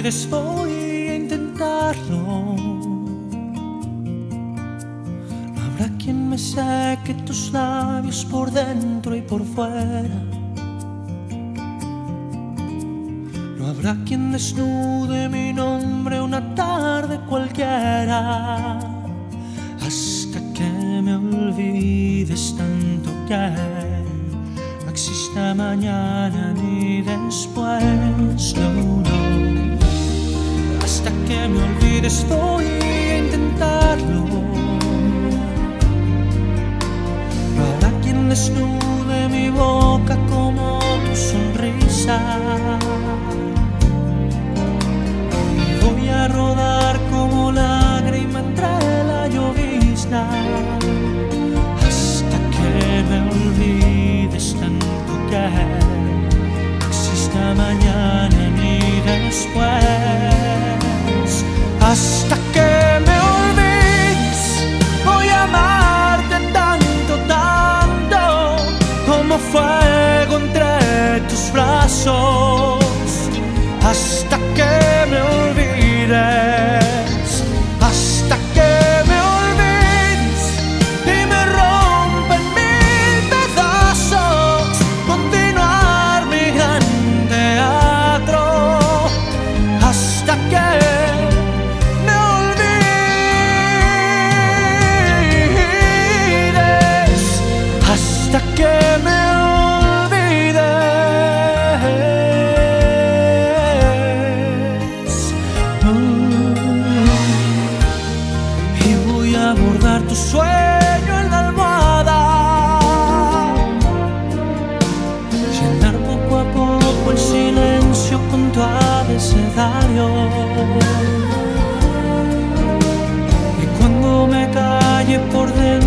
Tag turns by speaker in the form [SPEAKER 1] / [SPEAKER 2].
[SPEAKER 1] olvides, voy a intentarlo. No habrá quien me seque tus labios por dentro y por fuera. No habrá quien desnude mi nombre una tarde cualquiera. Hasta que me olvides tanto que no exista mañana ni después, no, no. Hasta que me olvides voy a intentarlo. No habrá quien desnude mi boca como tu sonrisa. Y voy a rodar como lágrima entre la llovizna. Hasta que me olvides tanto que no exista mañana ni después. Hasta que me olvides voy a amarte tanto, tanto como fuego entre tus brazos. Hasta que me olvides, hasta que me olvides y me rompen mil pedazos. Continuar mi gran teatro hasta que me olvides, hasta que me olvides. Y voy a bordar tu sueño en la almohada, llenar poco a poco el silencio con tu abecedario. Y cuando me calle por dentro